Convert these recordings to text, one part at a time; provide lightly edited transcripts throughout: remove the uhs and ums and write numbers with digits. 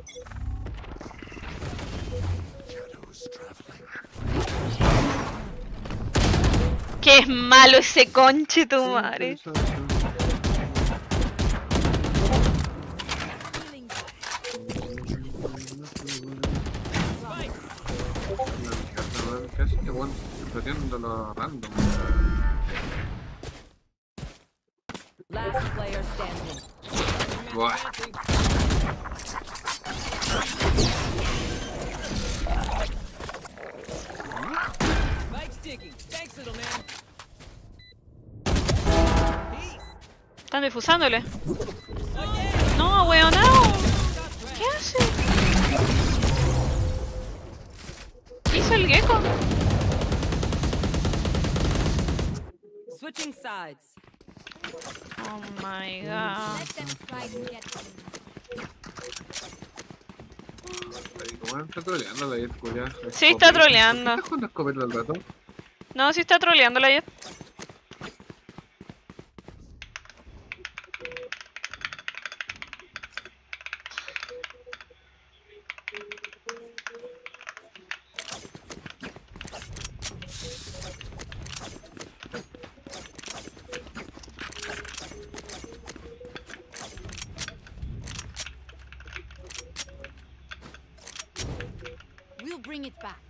Qué es malo ese conche tu madre. Casi que bueno, explotando random. Last player standing. Buah. Están difusándole. No, weón, no. ¿Qué hace? ¿Qué hizo el gecko? Switching sides. Oh my god. Let them try to get me. ¿Cómo está troleando la Jet, culia? Sí, está troleando. ¿Por qué estás con la escopeta todo el rato? No, sí está troleando la Jet. We'll bring it back.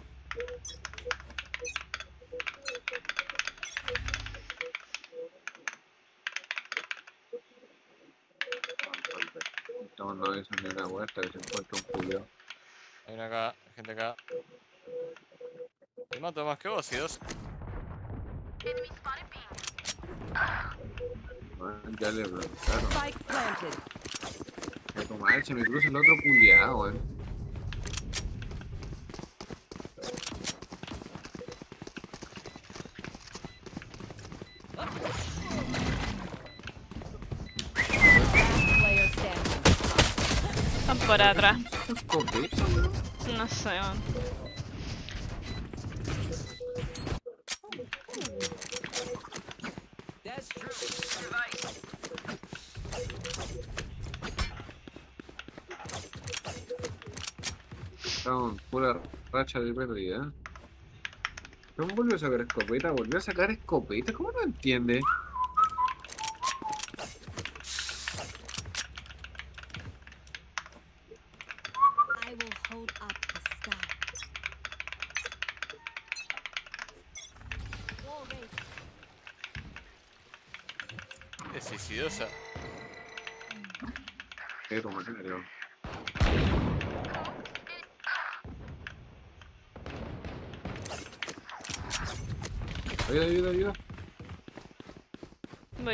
No, eso ni una vuelta que se encuentra un culiao. Hay una acá, gente acá. Te mato más que vos, Idos. Ya le preguntaron. Spike planted. Que tu madre se me cruza el otro culiao, weón. Player standing. Están por atrás. Escopeta, weón. No sé, weón. Estamos en pura racha de pérdida. ¿No volvió a sacar escopeta? ¿Volvió a sacar escopeta? ¿Cómo no entiende? I will hold up the sky. Wall raised. Es suicidosa. Qué comentario. Ayuda, ayuda, ayuda. Voy.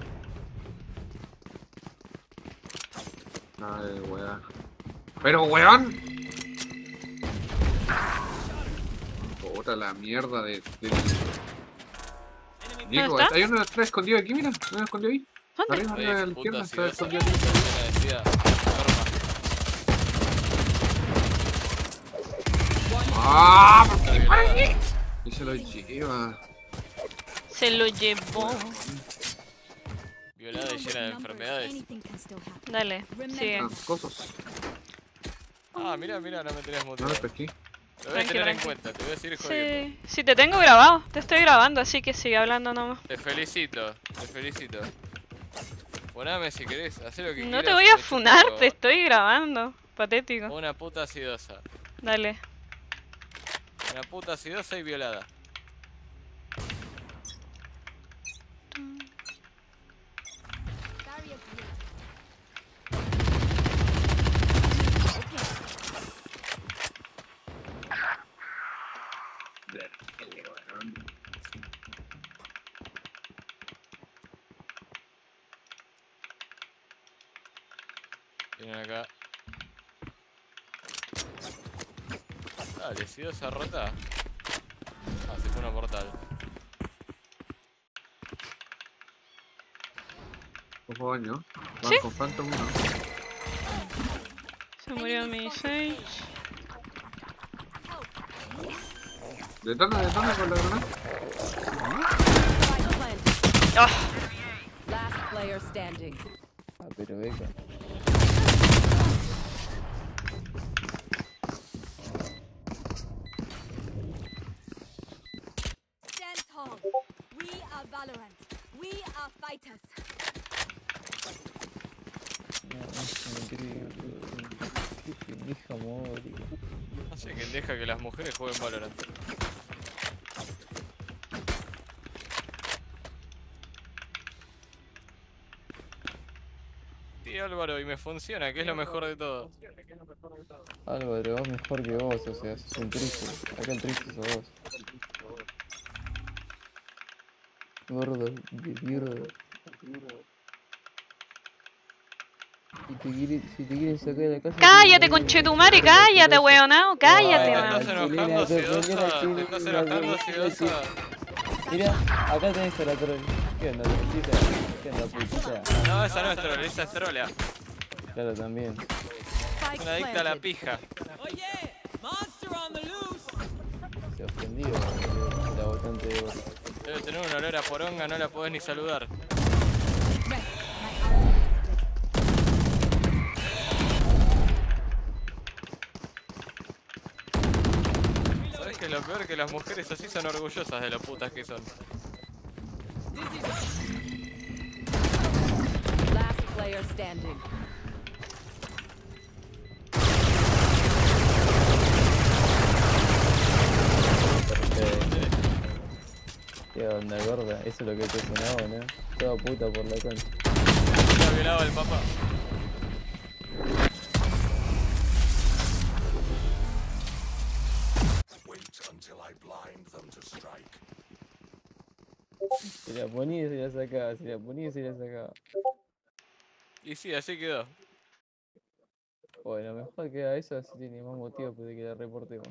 Ay, weón. ¡Pero, weón! Puta la mierda de... Nico, está? hay uno atrás escondido aquí, mira. Uno escondido ahí. ¿Dónde? Arriba, arriba de la Puta izquierda, está sidosa. escondido aquí. Decía, ¡Ah! ¿Por qué para aquí? Y se lo lleva. Se lo llevó. violada y llena de enfermedades. Anything can still happen. Dale, sigue. Cosas. Ah, mira, no me tenés No motivado. lo pesqué. Lo voy a tener en Tranqui. cuenta, te voy a seguir jodiendo. Sí, sí, te tengo grabado. Te estoy grabando, así que sigue hablando nomás. Te felicito, te felicito. Poname si querés, haz lo que quieras. No te voy a me funar, chupo te estoy grabando. Patético. Una puta acidosa. Dale. Una puta acidosa y violada. Barrier created. Vienen acá. Dale, acidosa rota. Ah, se fue una portal. Ojo baño. Van ¿Sí? con Phantom 1. Se murió mi Sage. Detona con la granada. Spike planted. Ah, Last player standing. Ah, pero venga. es increíble. Qué pendeja Mori. No sé quién deja que las mujeres jueguen Valorant. Sí, Álvaro, y me funciona, que es lo mejor de todo. Álvaro, vos mejor que vos, o sea, sos un triste. Acá el triste sos vos. Gordo, de mierda. Si te quieren sacar de la casa... Cállate, conchetumare, cállate, weonao, cállate, Te weón. estás enojando, Sidosa. Te estás enojando, Sidosa. Mira, acá tenés a la troll. ¿Qué onda, putita? ¿Qué onda, putita? No, esa no es troll, esa es trola. Claro, también. Es una adicta a la pija. Se ofendió, era bastante de oro. Debe tener un olor a poronga, no la podés ni saludar. ¿Sabes qué es lo peor? Que las mujeres así son orgullosas de lo putas que son. Last player standing. ¿Qué onda, gorda? Eso es lo que te sonaba, ¿no? Toda puta por la concha. Se ha violado el papá. Se la ponía y se la sacaba, se la ponía y se la sacaba. Y sí, así quedó. Bueno, mejor queda eso, así tiene más motivo de que la reportemos.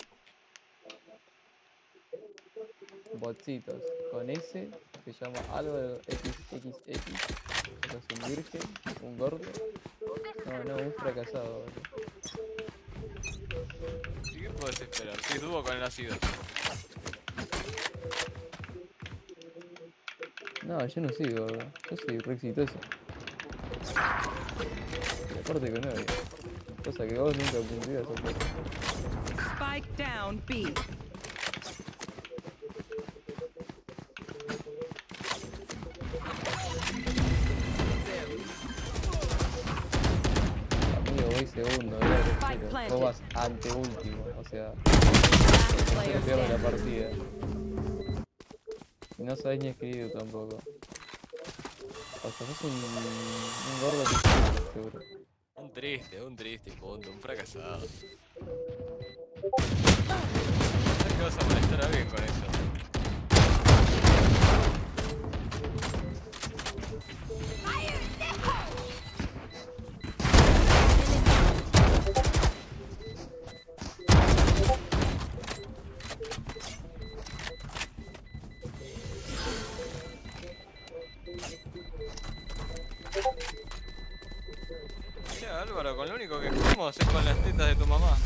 Botsitos, con ese se llama Álvaro XXX, o sea, es un virgen, un gordo, no, un fracasado. ¿Y qué podés esperar? Si es dúo con el ácido. No, yo no sigo, yo soy re exitoso. Y aparte con novia, cosa que vos nunca cumplirás, Spike down B. amigo, voy segundo, tercero, vos vas anteúltimo, o sea, Last player no pierdes la standing. partida. Y no sabés ni escribir tampoco. O sea, sos un gordo que seguro. Un triste, punto, un fracasado. ¿Sabes que vas a molestar a alguien con eso? Mira, Álvaro, con lo único que jugamos es con las tetas de tu mamá.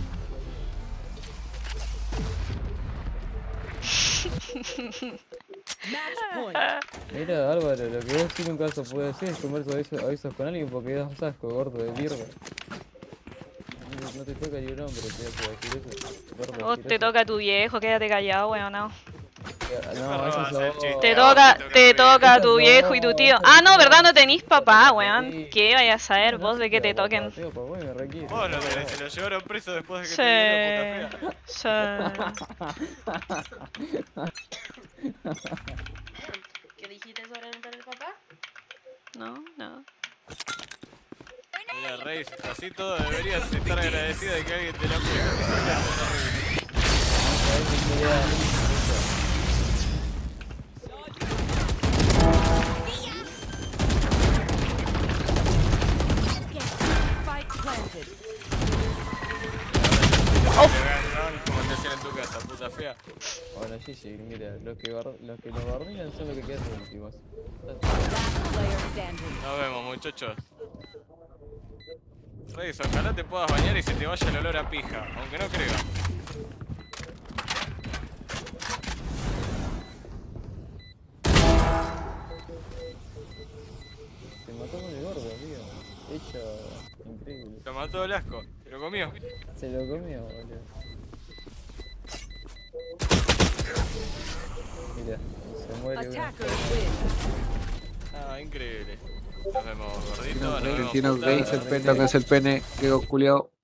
Match point. Mira, Álvaro, lo que vos sí nunca vas a poder hacer es comer avisos con alguien porque das asco, gordo de mierda. No te toca ni un hombre, te vas a decir eso. Gordo, Vos te toca tu viejo, quédate callado, weonao. No, eso es hacer vos. chiste. Te A vos toca, te toca te tu toca viejo. tu viejo y tu tío. Ah, no, ¿verdad? No tenís papá, weón. ¿Qué vayas a saber vos de que te toquen? Tío, papá, me requiere. Vos no tenés, se lo llevaron preso después de que Sí. te dieron puta fea. Sí. ¿Qué dijiste sobre el papá? No, no. Mira, Reis, así todo deberías estar agradecida de que alguien te la apoye. Spike planted. Como te hacían en tu casa, puta fea. Bueno, sí, mira, los que nos bardean son los que quedan últimos. Last player standing. Nos vemos, muchachos. Reis, ojalá te puedas bañar y se te vaya el olor a pija, aunque no creo. Se mató con el gordo, tío. Hecho increíble. Lo mató el asco, se lo comió. Se lo comió, boludo. Mira, se muere uno. Attackers win. Ah, increíble. Nos vemos, gordito. Nos vemos, Argentino puta. gay, es el pene, que es el pene, que culiao.